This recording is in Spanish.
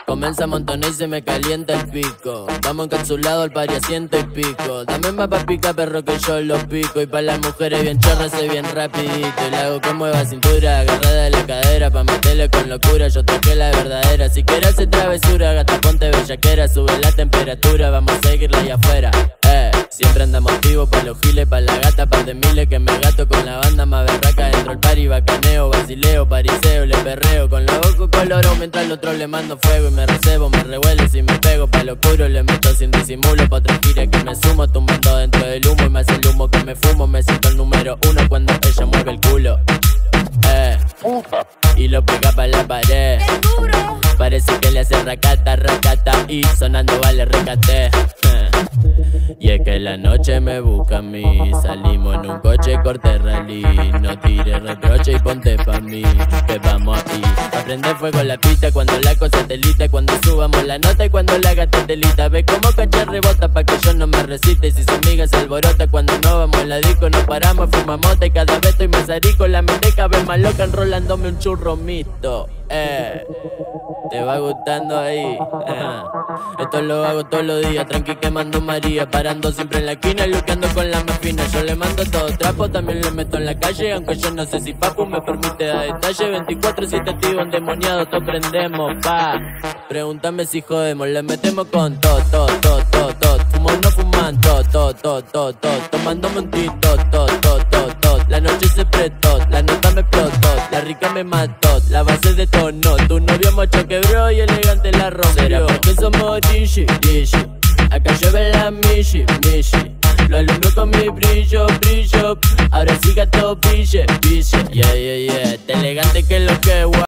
Comienza a montonar y se me calienta el pico. Vamos encapsulado al pari a 100 y pico. Dame más pa' pica, perro, que yo los pico. Y pa' las mujeres bien chorras soy bien rapidito. Y le hago que mueva cintura, agarrada de la cadera, pa' meterle con locura, yo toqué la verdadera. Si quieres hacer travesura, gata, ponte bellaquera. Sube la temperatura, vamos a seguirla allá afuera. Siempre andamos activos pa' los giles, pa' la gata, par de miles que me gato con la banda más berraca. Dentro el pari, bacaneo, vacileo, pariseo, le perreo con los ojos colorados mientras al otro le mando fuego. Y me recebo, me revuelo si me pego pa' lo oscuro, le meto sin disimulo pa' otra gira que me sumo, tumbando dentro del humo. Y me hace el humo que me fumo, me siento el número 1 cuando ella mueve el culo. Y lo pega pa' la pared. Parece que le hace racata, racata y sonando vale recate. Y es que la noche me busca a mí. Salimos en un coche, corte rally. No tires reproche y ponte pa' mí, que vamos aquí a prender fuego la pista cuando la cosa telita. Cuando subamos la nota y cuando la gata telita. Ve como cacha rebota pa' que yo no me resiste. Y si su amiga se alborota cuando no vamos en la disco, nos paramos, fumamos mota y cada vez estoy más arico. La mente cada vez más loca enrolándome un churro mixto. Te va gustando ahí. Esto lo hago todos los días, tranqui quemando María, parando siempre en la esquina, luqueando con la más fina. Yo le mando todo trapo, también le meto en la calle, aunque yo no sé si papu me permite dar detalle. 24/7 activo, endemoniado, todos prendemos, pa. Pregúntame si jodemos, le metemos con todo. Fumo no fuman, todo. Tomándome un tito, todo. La noche se prestó, la nota me explotó, la rica me mató, la base detonó. Tu novio macho quebró y elegante la rompió. Será porque somos dishi. Acá llueve la mishi. Lo alumbro con mi brillo. Ahora sí gato brille. Yeah. Te elegante que lo que